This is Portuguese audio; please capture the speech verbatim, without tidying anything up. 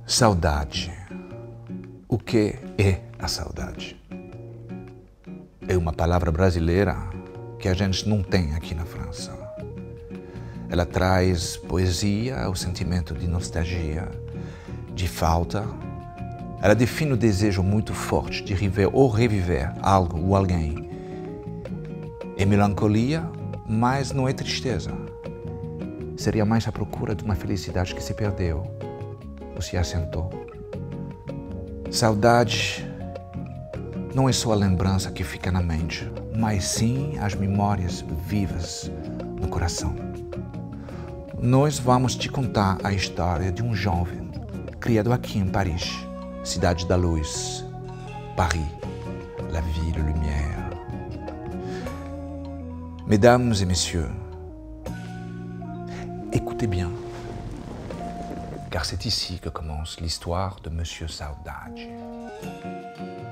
Saudade. O que é a saudade? É uma palavra brasileira que a gente não tem aqui na França. Ela traz poesia, o sentimento de nostalgia, de falta. Ela define o desejo muito forte de rever ou reviver algo ou alguém. É melancolia, mas não é tristeza. Seria mais a procura de uma felicidade que se perdeu ou se assentou. Saudade não é só a lembrança que fica na mente, mas sim as memórias vivas no coração. Nós vamos te contar a história de um jovem criado aqui em Paris, cidade da luz, Paris, la ville lumière. Mesdames et messieurs, écoutez bien, car c'est ici que commence l'histoire de Monsieur Saudade.